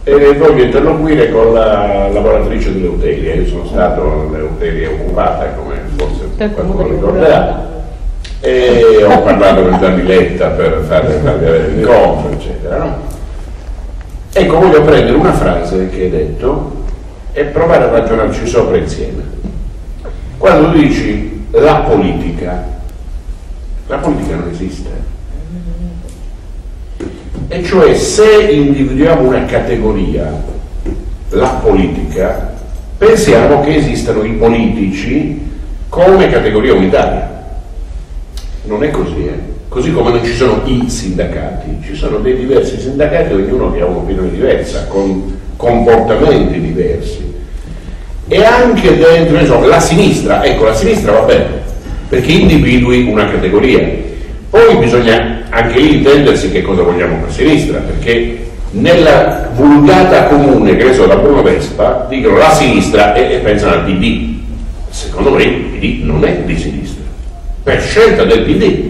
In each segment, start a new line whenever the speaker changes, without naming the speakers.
e voglio interloquire con la lavoratrice dell'Eutelia. Io sono stato all'Eutelia occupata, come forse qualcuno ricorderà, e ho parlato con Gianni Letta per farvi avere l'incontro, eccetera, no? Ecco, voglio prendere una frase che hai detto e provare a ragionarci sopra insieme. Quando tu dici la politica non esiste. E cioè, se individuiamo una categoria, la politica, pensiamo che esistano i politici come categoria unitaria. Non è così, Così come non ci sono i sindacati, ci sono dei diversi sindacati, ognuno che ha un'opinione diversa, con comportamenti diversi. E anche dentro, insomma, la sinistra, ecco, la sinistra va bene, perché individui una categoria. Poi bisogna anche lì intendersi che cosa vogliamo per sinistra, perché nella vulgata comune, che ne so, da Bruno Vespa, dicono la sinistra e pensano al PD. Secondo me il PD non è di sinistra, per scelta del PD.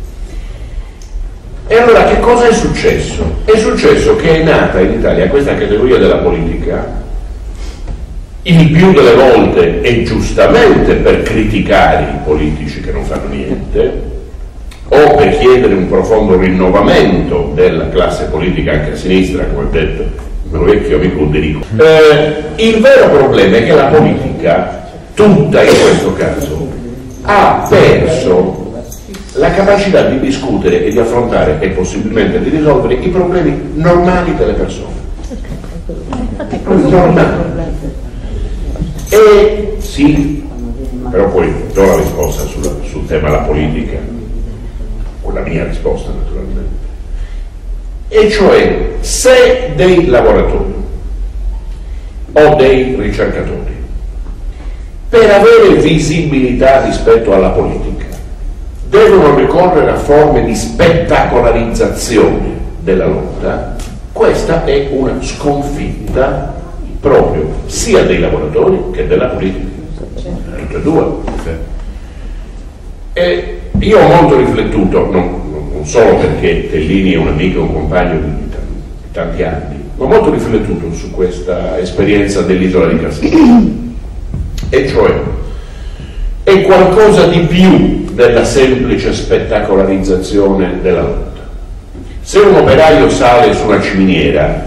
E allora che cosa è successo? È successo che è nata in Italia questa categoria della politica, il più delle volte e giustamente per criticare i politici che non fanno niente, o per chiedere un profondo rinnovamento della classe politica anche a sinistra, come ho detto il mio vecchio amico Uderico. Il vero problema è che la politica, tutta in questo caso, ha perso la capacità di discutere e di affrontare e possibilmente di risolvere i problemi normali delle persone. Normali. E sì, però poi do la risposta sul tema della politica, con la mia risposta naturalmente. E cioè, se dei lavoratori o dei ricercatori, per avere visibilità rispetto alla politica, devono ricorrere a forme di spettacolarizzazione della lotta, questa è una sconfitta proprio sia dei lavoratori che della politica, tutte e due. E io ho molto riflettuto, non solo perché Tellini è un amico e un compagno di tanti anni, ma ho molto riflettuto su questa esperienza dell'isola di Castello, e cioè è qualcosa di più della semplice spettacolarizzazione della lotta. Se un operaio sale su una ciminiera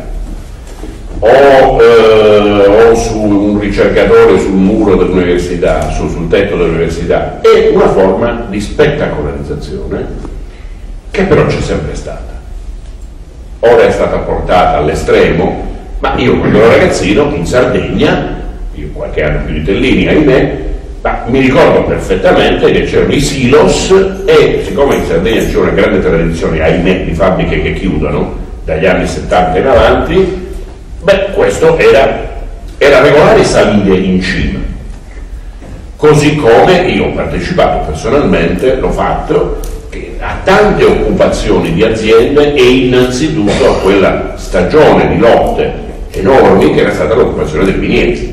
o su un ricercatore sul muro dell'università, sul tetto dell'università, è una forma di spettacolarizzazione che però c'è sempre stata. Ora è stata portata all'estremo, ma io quando ero ragazzino in Sardegna, io qualche anno più di Tellini, ahimè, ma mi ricordo perfettamente che c'erano i silos e siccome in Sardegna c'è una grande tradizione, ahimè, di fabbriche che chiudono dagli anni 70 in avanti, questo era regolare salire in cima. Così come io ho partecipato personalmente, l'ho fatto, a tante occupazioni di aziende e innanzitutto a quella stagione di lotte enormi che era stata l'occupazione del Vignese.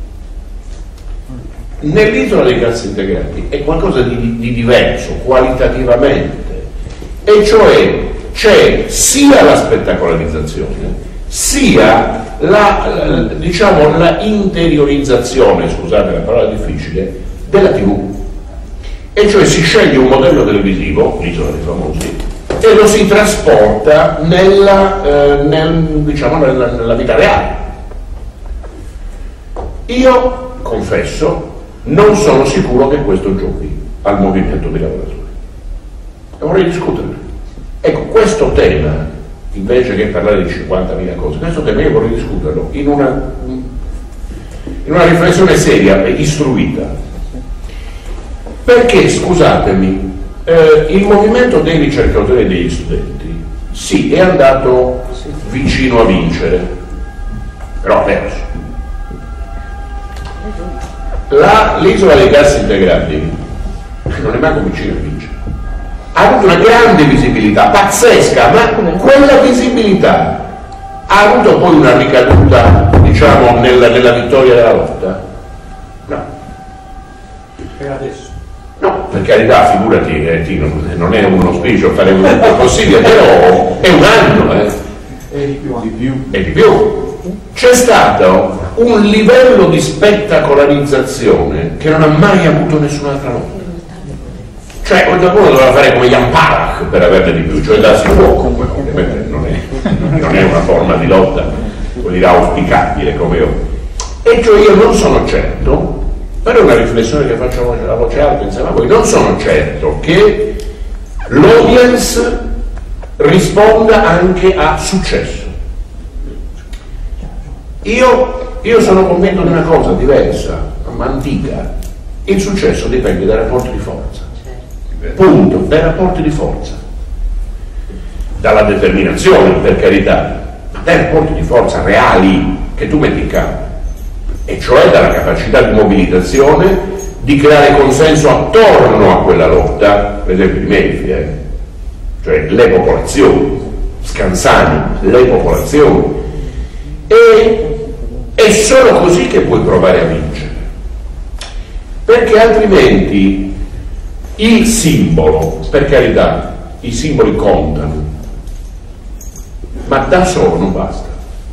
Nell'isola dei cassi integrati è qualcosa di diverso qualitativamente, e cioè c'è sia la spettacolarizzazione sia la interiorizzazione, scusate la parola difficile, della TV. E cioè si sceglie un modello televisivo, l'Isola dei Famosi, e lo si trasporta nella vita reale. Io confesso non sono sicuro che questo giochi al movimento dei lavoratori e vorrei discuterne. Ecco, questo tema, invece che parlare di 50.000 cose, questo tema io vorrei discuterlo in una riflessione seria e istruita, perché, scusatemi, il movimento dei ricercatori e degli studenti sì, è andato vicino a vincere, però ha perso. L'isola dei cassi integrati non è mai vicino a vincere, ha avuto una grande visibilità, pazzesca, ma quella visibilità ha avuto poi una ricaduta, diciamo, nella vittoria della lotta? No.
Per adesso?
No, per carità, figurati, non è uno auspicio fare un tutto possibile, però è un anno,
E di più.
E di più. c'è stato un livello di spettacolarizzazione che non ha mai avuto nessun'altra lotta. Cioè qualcuno doveva fare come Jan Palach per averne di più, cioè darsi fuoco. Ovviamente non è una forma di lotta, vuol dire, auspicabile come io. E cioè io non sono certo, però è una riflessione che faccio a voce alta insieme a voi, non sono certo che l'audience risponda anche a successo. Io sono convinto di una cosa diversa, ma antica. Il successo dipende dai rapporti di forza. Punto, dai rapporti di forza. Dalla determinazione, per carità, ma dai rapporti di forza reali che tu metti in campo. E cioè dalla capacità di mobilitazione, di creare consenso attorno a quella lotta, per esempio di Melfi, cioè le popolazioni, Scansani, le popolazioni. E è solo così che puoi provare a vincere, perché altrimenti il simbolo, per carità, i simboli contano, ma da solo non basta.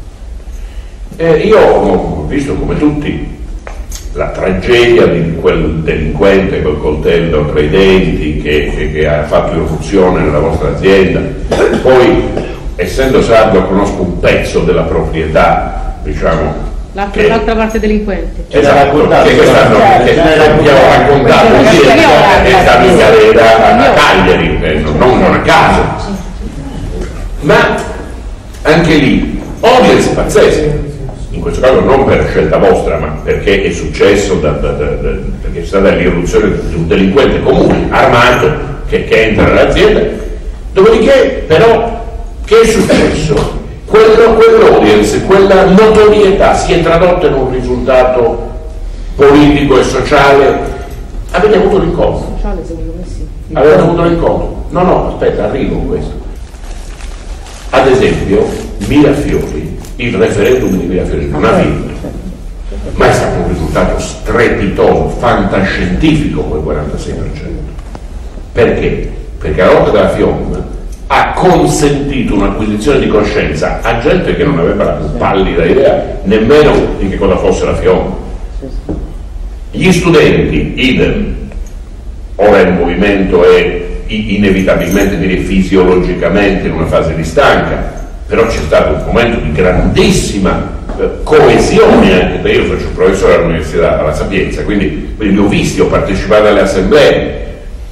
Io ho visto come tutti la tragedia di quel delinquente col coltello tra i denti che ha fatto irruzione nella vostra azienda. Poi, essendo sardo, conosco un pezzo della proprietà, diciamo,
l'altra parte delinquente.
Esatto, che quest'anno abbiamo raccontato, è stato in galera a Cagliari, non a caso. Ma anche lì, audience pazzesca. In questo caso non per scelta vostra, ma perché è successo, perché c'è stata l'irruzione di un delinquente comune, armato, che entra nell'azienda. Dopodiché, però, che è successo? Quell'audience, quella notorietà si è tradotta in un risultato politico e sociale. Avete avuto l'incontro?
Sociale, secondo me sì.
Avete avuto l'incontro? No, aspetta, arrivo a questo. Ad esempio, Mirafiori, il referendum di Mirafiori non ha vinto, ma è stato un risultato strepitoso, fantascientifico quel 46%. Perché? Perché la lotta della FIOM ha consentito un'acquisizione di coscienza a gente che non aveva la più pallida idea nemmeno di che cosa fosse la FIOM. Gli studenti, idem, ora il movimento è inevitabilmente, direi fisiologicamente, in una fase di stanca, però c'è stato un momento di grandissima coesione, anche perché io faccio professore all'università, alla Sapienza, quindi li ho visti, ho partecipato alle assemblee.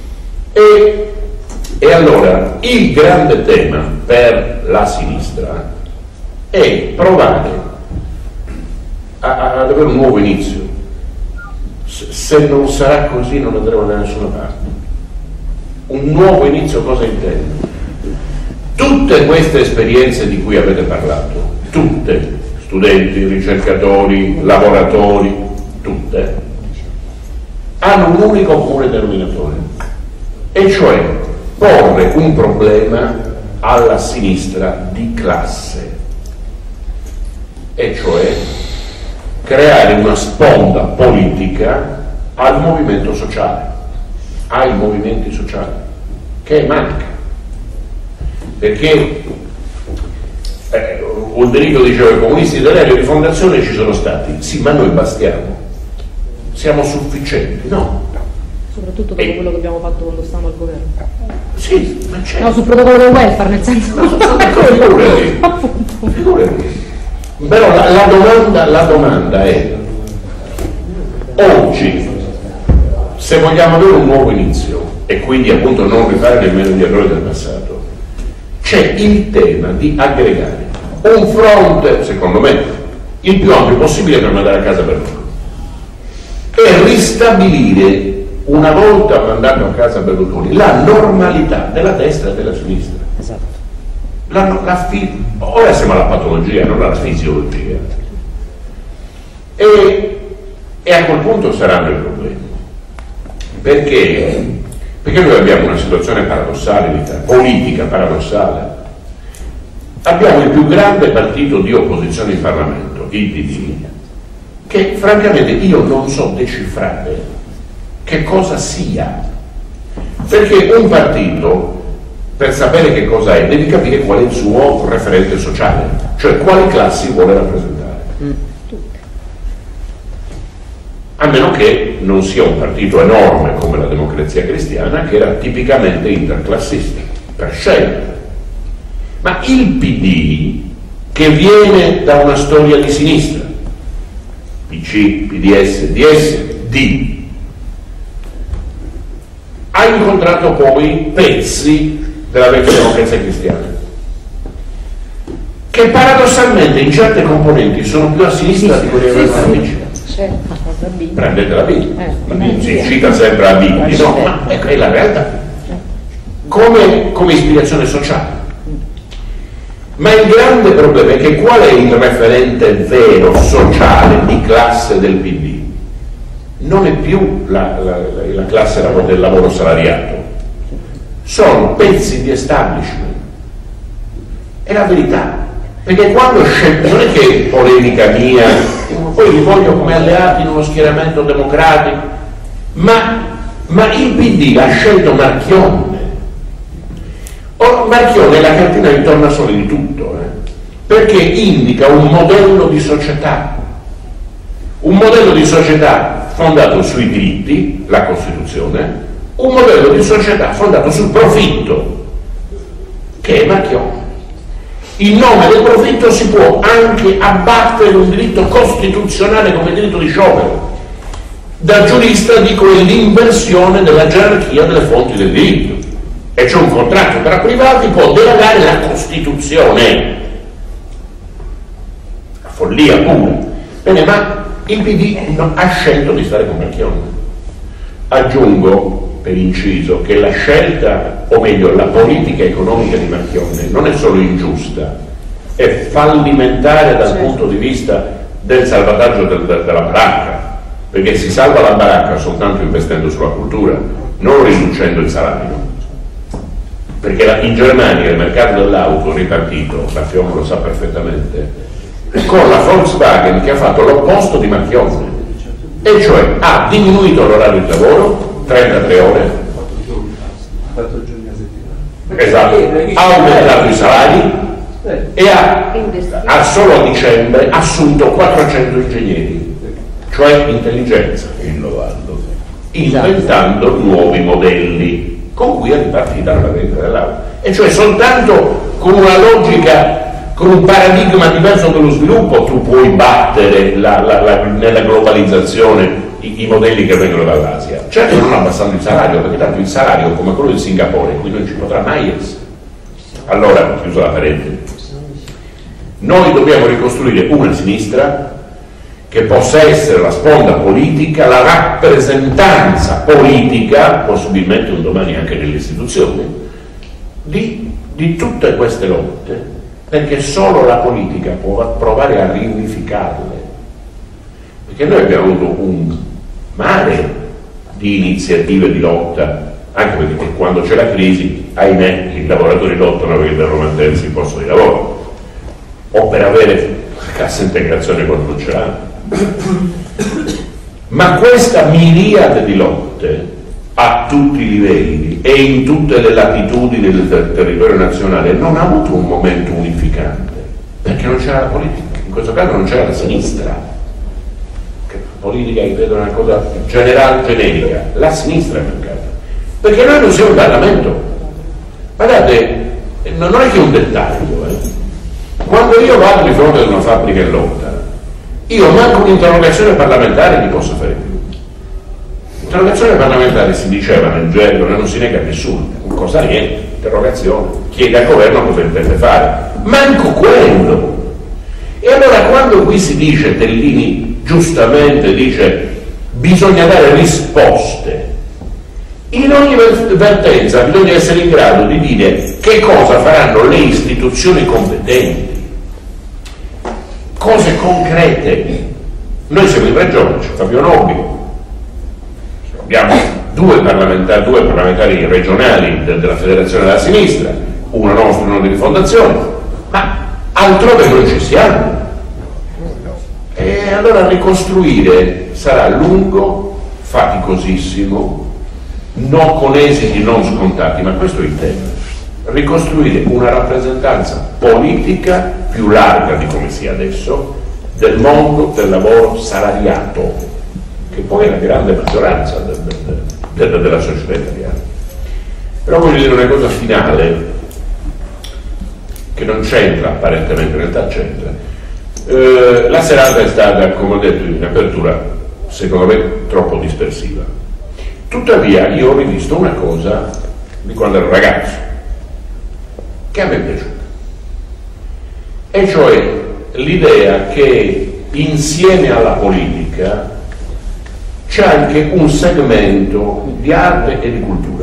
E allora il grande tema per la sinistra è provare ad avere un nuovo inizio. Se non sarà così non andremo da nessuna parte. Un nuovo inizio cosa intendo? Tutte queste esperienze di cui avete parlato, tutte, studenti, ricercatori, lavoratori, tutte, hanno un unico comune denominatore, e cioè porre un problema alla sinistra di classe, e cioè creare una sponda politica al movimento sociale, ai movimenti sociali, che manca. Perché Ulderico diceva che i comunisti italiani di fondazione ci sono stati, sì, ma noi bastiamo, siamo sufficienti, no?
Soprattutto dopo quello che abbiamo fatto quando stavamo al governo.
Sì, ma c'è.
No, sul protocollo del welfare, nel senso.
Figurati. Però la domanda è: oggi, se vogliamo avere un nuovo inizio e quindi appunto non rifare nemmeno gli errori del passato, c'è il tema di aggregare un fronte, secondo me, il più ampio possibile per mandare a casa Berlusconi e ristabilire, una volta mandato a casa Berlusconi, la normalità della destra e della sinistra.
Esatto.
Ora siamo alla patologia, non alla fisiologia. E a quel punto saranno i problemi. Perché noi abbiamo una situazione paradossale, politica paradossale. Abbiamo il più grande partito di opposizione in Parlamento, il PD, che francamente io non so decifrare che cosa sia. Perché un partito per sapere che cosa è, devi capire qual è il suo referente sociale, cioè quali classi vuole rappresentare. A meno che non sia un partito enorme come la Democrazia Cristiana, che era tipicamente interclassista, per scelta. Ma il PD, che viene da una storia di sinistra, PC, PDS, DS, D, ha incontrato poi pezzi della vecchia Democrazia Cristiana, che paradossalmente in certe componenti sono più a sinistra di quelli che avevano amici. Prendete la Bibbia, si cita sempre la Bibbia, no, ma è la realtà, come ispirazione sociale. Ma il grande problema è che qual è il referente vero sociale di classe del PD? Non è più la classe del lavoro salariato, sono pezzi di establishment. È la verità, perché quando non è che polemica mia, poi li voglio come alleati in uno schieramento democratico, ma il PD ha scelto Marchionne. Marchionne è la cartina di tornasole di tutto, perché indica un modello di società fondato sui diritti, la Costituzione, un modello di società fondato sul profitto, che è Marchionne. In nome del profitto si può anche abbattere un diritto costituzionale come diritto di sciopero. Da giurista dico è l'inversione della gerarchia delle fonti del diritto. E c'è un contratto tra privati, può derogare la Costituzione. Follia pura. Bene, ma il PD ha scelto di stare con Marchionne. Aggiungo, per inciso, che la scelta, o meglio la politica economica di Marchionne non è solo ingiusta, è fallimentare dal punto di vista del salvataggio della baracca, perché si salva la baracca soltanto investendo sulla cultura, non riducendo il salario. Perché in Germania il mercato dell'auto è ripartito, Marchionne lo sa perfettamente, con la Volkswagen che ha fatto l'opposto di Marchionne, e cioè ha diminuito l'orario di lavoro, 33 ore,
4 giorni a settimana.
esatto, ha aumentato i salari e ha solo a dicembre assunto 400 ingegneri, cioè intelligenza, innovando, inventando nuovi modelli con cui è ripartita la vendita dell'auto, e cioè soltanto con una logica, con un paradigma diverso dello sviluppo tu puoi battere nella globalizzazione i modelli che vengono dall'Asia. Certo non abbassando il salario, perché tanto il salario come quello di Singapore qui non ci potrà mai essere. Allora, chiuso la parentesi, noi dobbiamo ricostruire una sinistra che possa essere la sponda politica, la rappresentanza politica, possibilmente un domani anche nelle istituzioni, di tutte queste lotte, perché solo la politica può provare a riunificarle. Perché noi abbiamo avuto un mare di iniziative di lotta, anche perché quando c'è la crisi, ahimè, i lavoratori lottano perché devono mantenersi il posto di lavoro, o per avere la cassa integrazione quando non ce l'hanno. Ma questa miriade di lotte a tutti i livelli e in tutte le latitudini del territorio nazionale non ha avuto un momento unificante, perché non c'era la politica, in questo caso non c'era la sinistra, che politica credo è una cosa generica, la sinistra è mancata, perché noi non siamo in Parlamento. Guardate, non è che un dettaglio, quando io vado di fronte ad una fabbrica in lotta, io manco un'interrogazione parlamentare mi posso fare più. L'interrogazione parlamentare si diceva nel gergo, non si nega a nessuno, cosa niente, interrogazione, chiede al governo cosa intende fare, manco quello. E allora quando qui si dice, Tellini giustamente dice, bisogna dare risposte, in ogni vertenza bisogna essere in grado di dire che cosa faranno le istituzioni competenti, cose concrete. Noi siamo in regione, c'è Fabio Nobili, abbiamo due parlamentari regionali della Federazione della Sinistra, uno nostro e uno di rifondazione, ma altrove non ci siamo. E allora ricostruire sarà lungo, faticosissimo, con esiti non scontati, ma questo è il tema. ricostruire una rappresentanza politica più larga di come sia adesso del mondo del lavoro salariato, che poi è la grande maggioranza della società italiana. Però voglio dire una cosa finale che non c'entra apparentemente, in realtà c'entra. La serata è stata, come ho detto in apertura, secondo me troppo dispersiva. Tuttavia io ho rivisto una cosa di quando ero ragazzo che a me è piaciuta, e cioè l'idea che insieme alla politica c'è anche un segmento di arte e di cultura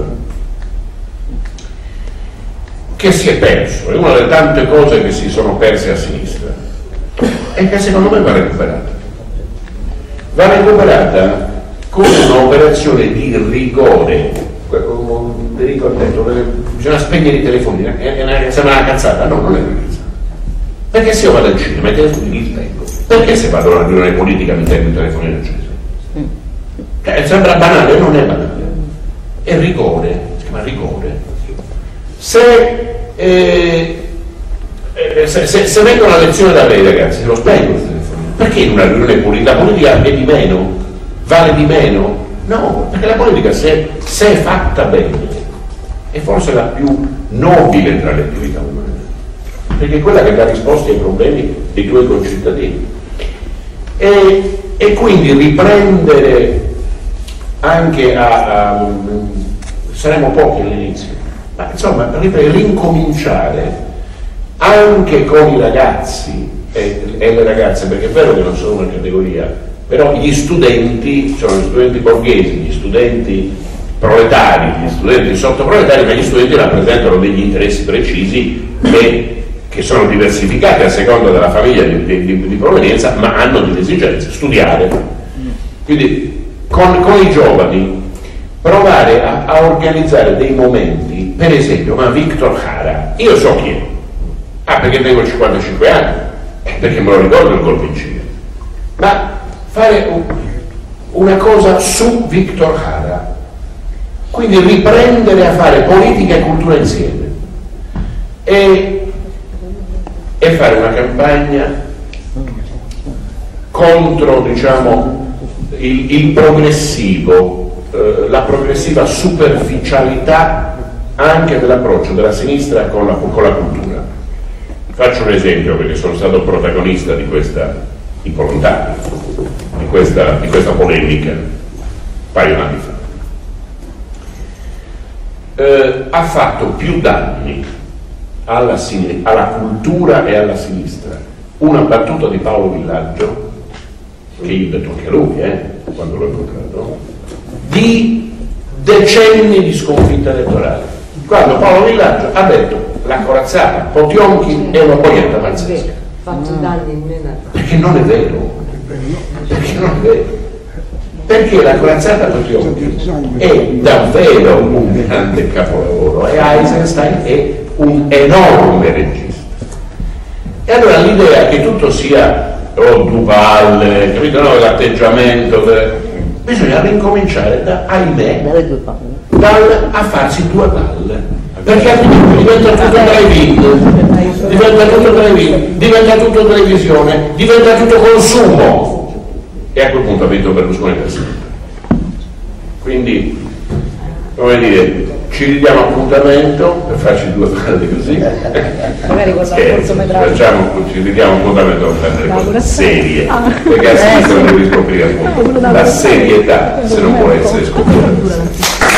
che si è perso, è una delle tante cose che si sono perse a sinistra e che secondo me va recuperata. Va recuperata con un'operazione di rigore. Federico ha detto bisogna spegnere i telefoni, sembra una cazzata. No, non è una cazzata. Perché se io vado al cinema i telefoni li spengo? Perché se vado a una riunione politica mi tengo il telefono acceso? Sembra banale, non è banale, è rigore, si chiama rigore. Se vengo una lezione da lei, ragazzi, lo spengo il telefono. Perché in una riunione politica la politica è di meno? Vale di meno? No, perché la politica, se è fatta bene, è forse la più nobile tra le attività umane, perché è quella che dà risposte ai problemi dei tuoi concittadini. E quindi riprendere anche saremo pochi all'inizio, ma insomma rincominciare anche con i ragazzi e le ragazze, perché è vero che non sono una categoria, però gli studenti sono gli studenti borghesi, gli studenti proletari, gli studenti sottoproletari, ma gli studenti rappresentano degli interessi precisi che sono diversificati a seconda della famiglia di provenienza, ma hanno delle esigenze: studiare. Quindi con i giovani provare a organizzare dei momenti, per esempio, ma Victor Jara, io so chi è, perché tengo 55 anni, perché me lo ricordo il colpo in Cina, ma fare una cosa su Victor Jara, quindi riprendere a fare politica e cultura insieme e fare una campagna contro, diciamo, il progressivo, la progressiva superficialità anche dell'approccio della sinistra con la cultura. Faccio un esempio, perché sono stato protagonista di questa involontaria, di questa polemica un paio d'anni fa. Ha fatto più danni alla cultura e alla sinistra una battuta di Paolo Villaggio, che io ho detto anche a lui quando l'ho incontrato, di decenni di sconfitta elettorale, quando Paolo Villaggio ha detto la corazzata Potionkin è una boiata pazzesca.
Fatto danni in meno.
Perché non è vero, perché la corazzata Potionkin è davvero un grande capolavoro e Eisenstein è un enorme regista. E allora l'idea che tutto sia Duval, capito, no, l'atteggiamento bisogna ricominciare ahimè a farsi due palle, perché altrimenti diventa tutto drive-in, diventa tutto televisione, diventa tutto consumo, e a quel punto ha vinto Berlusconi per sempre. Quindi, come dire, ci ridiamo appuntamento per farci due palle così,
magari con la cortometraggio
ci ridiamo appuntamento per fare delle cose serie, perché a sinistra non riscoprire appunto la serietà, se non può essere scoperta.